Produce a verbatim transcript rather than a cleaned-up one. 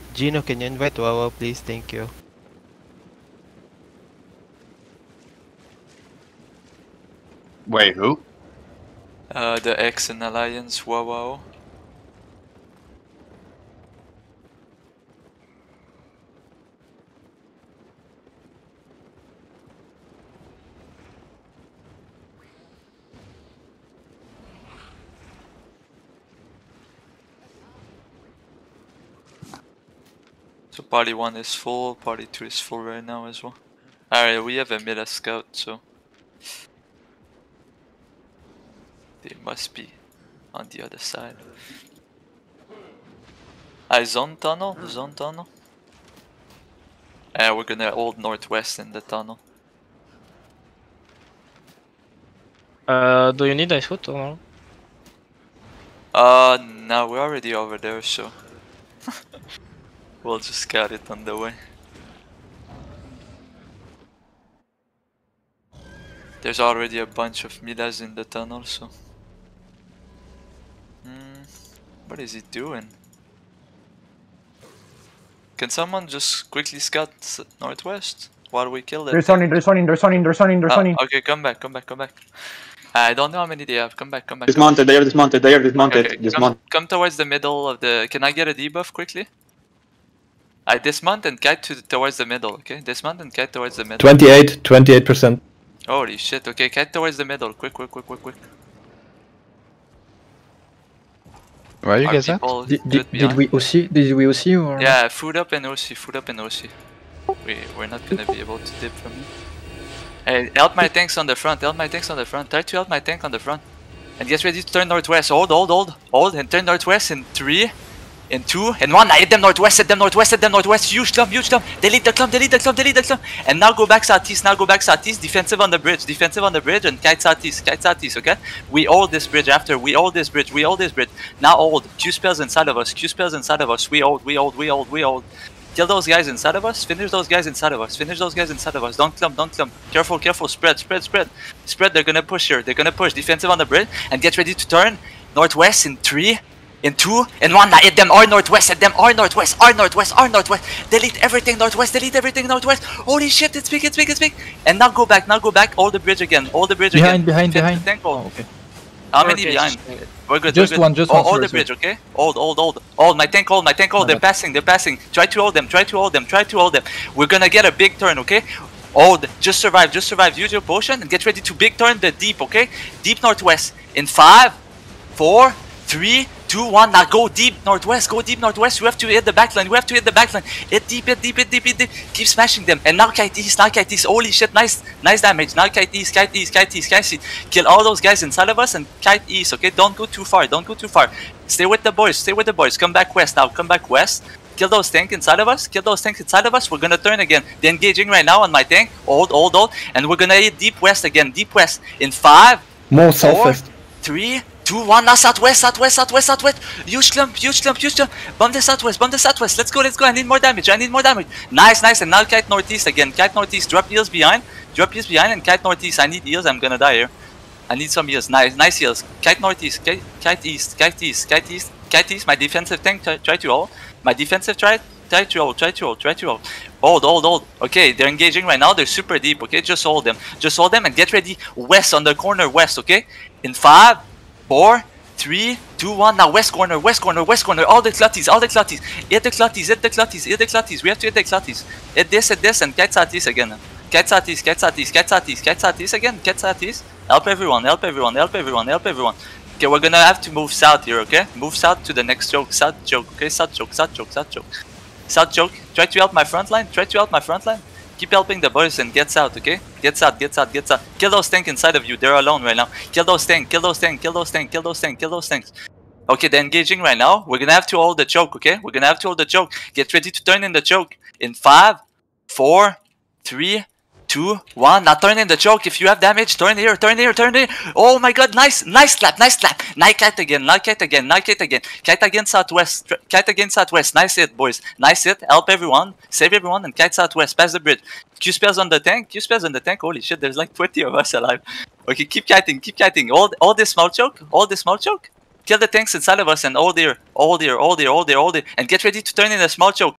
Gino, can you invite Wawa, please? Thank you. Wait, who? Uh, the X in Alliance, wow wow. So party one is full, party two is full right now as well. Alright, we have a meta scout, so they must be on the other side. I zone tunnel, zone tunnel. And we're gonna hold northwest in the tunnel. Uh, do you need ice foot or no? Uh, no, we're already over there, so we'll just got it on the way. There's already a bunch of Milas in the tunnel, so. Hmm, what is he doing? Can someone just quickly scout northwest while we kill that? There's one in, there's one in, there's one in, there's one in, there's one in. Ah, okay, come back, come back, come back. I don't know how many they have. Come back, come back. Dismounted, they are dismounted, they are dismounted, Okay, okay. dismounted. Come, come towards the middle of the. Can I get a debuff quickly? I dismount and kite to towards the middle. Okay, dismount and kite towards the middle. twenty-eight, twenty-eight percent. Holy shit! Okay, kite towards the middle. Quick, quick, quick, quick, quick. Where are you Are guys at? people Did, good did, did behind? we O C? Did we O C or? Yeah, food up and O C, food up and O C. We, we're not gonna be able to dip from here. Hey, help my tanks on the front, help my tanks on the front. Try to help my tank on the front. And get ready to turn northwest. Hold, hold, hold, hold, and turn northwest in three, in two, and one. I hit them northwest, hit them northwest, hit them northwest. Huge clump, huge clump. Delete the clump, delete the clump, delete the clump. And now go back southeast, now go back southeast. Defensive on the bridge, defensive on the bridge, and kite southeast, kite southeast, okay? We hold this bridge after, we hold this bridge, we hold this bridge. Now hold. Q spells inside of us, Q spells inside of us. We hold, we hold, we hold, we hold. Kill those guys inside of us, finish those guys inside of us, finish those guys inside of us. Don't clump, don't clump. Careful, careful, spread, spread, spread. Spread, they're gonna push here, they're gonna push. Defensive on the bridge, and get ready to turn northwest in three, in two, in one. Now hit them, or northwest, hit them, or northwest, or northwest, or northwest. Delete everything northwest, delete everything northwest. Holy shit, it's big, it's big, it's big. And now go back, now go back, hold the bridge again, hold the bridge Behind, again. behind, Defend behind. the tank hold. Oh, okay. How many Okay, behind? just- We're good. Just we're good. one, just hold, one, hold the sorry, bridge, okay? Hold, hold, hold. Hold, my tank hold, my tank hold. My They're bad. passing, they're passing. Try to hold them, try to hold them, try to hold them. We're gonna get a big turn, okay? Hold, just survive, just survive. Use your potion and get ready to big turn the deep, okay? Deep northwest. In five, four, three, two, one. Now go deep northwest, go deep northwest. We have to hit the backline, we have to hit the backline. Hit deep, hit deep, hit deep, hit deep. Keep smashing them. And now kite east, now kite east. Holy shit, nice, nice damage. Now kite east, kite east, kite east, kite east. Kill all those guys inside of us and kite east, okay? Don't go too far, don't go too far. Stay with the boys, stay with the boys. Come back west now, come back west. Kill those tanks inside of us, kill those tanks inside of us. We're gonna turn again. They're engaging right now on my tank. Hold, hold, hold. And we're gonna hit deep west again, deep west. In five, More four, southwest. three, two, one. Now southwest, southwest, southwest, southwest. Huge clump, huge clump, huge clump. Bomb the southwest, bomb the southwest. Let's go, let's go. I need more damage, I need more damage. Nice, nice. And now kite northeast again. Kite northeast. Drop heals behind. Drop heals behind and kite northeast. I need heals, I'm gonna die here. I need some heals. Nice, nice heals. Kite northeast, kite, kite east, kite east, kite east, kite east. My defensive tank try, try to hold. My defensive try, try to hold, try to hold, try to hold. Hold, hold, hold. Okay, they're engaging right now. They're super deep. Okay, just hold them. Just hold them and get ready. West on the corner, west. Okay, in five, four, three, two, one. Now west corner, west corner, west corner. All the clutties, all the clutties. Hit the clutties, hit the clutties, hit the clutties. We have to hit the clutties. Hit this, hit this, and kite southeast again. Kite southeast, kite southeast, kite southeast, kite southeast again. Kite southeast. Help everyone, help everyone, help everyone, help everyone. Okay, we're gonna have to move south here. Okay, move south to the next choke. South choke. Okay, south choke, south choke, south choke. South choke. Try to help my front line. Try to help my front line. Keep helping the boys and get south, okay? Get south, get south, get south. Kill those tanks inside of you. They're alone right now. Kill those tanks, kill those tanks, kill those tanks, kill those tanks, kill those tanks. Okay, they're engaging right now. We're gonna have to hold the choke, okay? We're gonna have to hold the choke. Get ready to turn in the choke. In five, four, three, two, one. Now turn in the choke. If you have damage, turn here, turn here, turn here. Oh my god, nice, nice clap, nice clap. Night kite again, night kite again, night kite again. Kite again southwest, kite again southwest. Nice hit, boys. Nice hit. Help everyone, save everyone, and kite southwest. Pass the bridge. Q spells on the tank, Q spells on the tank. Holy shit, there's like twenty of us alive. Okay, keep kiting, keep kiting. Hold, hold this small choke, hold this small choke. Kill the tanks inside of us and hold here, hold here, hold here, hold here, hold here. And get ready to turn in a small choke.